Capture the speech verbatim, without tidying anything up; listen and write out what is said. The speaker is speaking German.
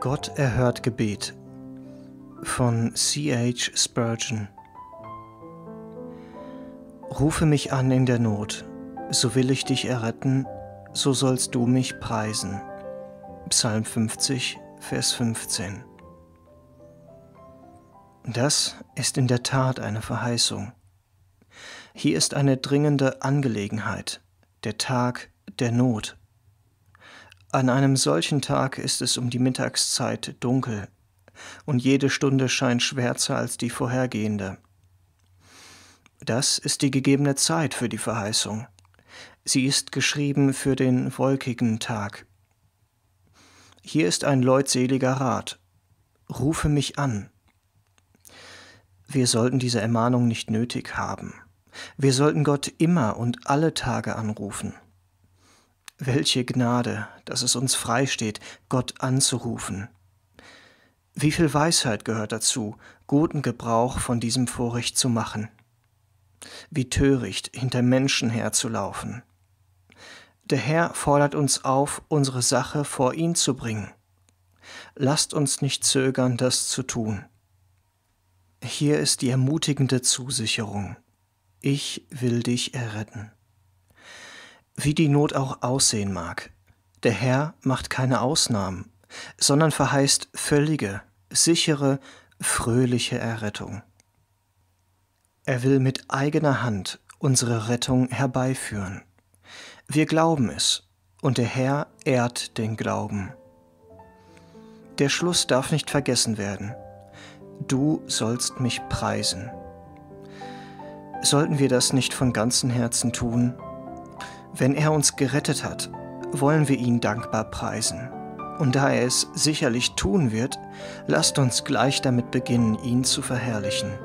Gott erhört Gebet von C H Spurgeon. Rufe mich an in der Not, so will ich dich erretten, so sollst du mich preisen. Psalm fünfzig, Vers fünfzehn. Das ist in der Tat eine Verheißung. Hier ist eine dringende Angelegenheit, der Tag der Not. An einem solchen Tag ist es um die Mittagszeit dunkel, und jede Stunde scheint schwärzer als die vorhergehende. Das ist die gegebene Zeit für die Verheißung. Sie ist geschrieben für den wolkigen Tag. Hier ist ein leutseliger Rat: Rufe mich an. Wir sollten diese Ermahnung nicht nötig haben. Wir sollten Gott immer und alle Tage anrufen. Welche Gnade, dass es uns freisteht, Gott anzurufen. Wie viel Weisheit gehört dazu, guten Gebrauch von diesem Vorrecht zu machen. Wie töricht, hinter Menschen herzulaufen. Der Herr fordert uns auf, unsere Sache vor ihn zu bringen. Lasst uns nicht zögern, das zu tun. Hier ist die ermutigende Zusicherung: Ich will dich erretten. Wie die Not auch aussehen mag, der Herr macht keine Ausnahmen, sondern verheißt völlige, sichere, fröhliche Errettung. Er will mit eigener Hand unsere Rettung herbeiführen. Wir glauben es, und der Herr ehrt den Glauben. Der Schluss darf nicht vergessen werden: Du sollst mich preisen. Sollten wir das nicht von ganzem Herzen tun? Wenn er uns gerettet hat, wollen wir ihn dankbar preisen. Und da er es sicherlich tun wird, lasst uns gleich damit beginnen, ihn zu verherrlichen.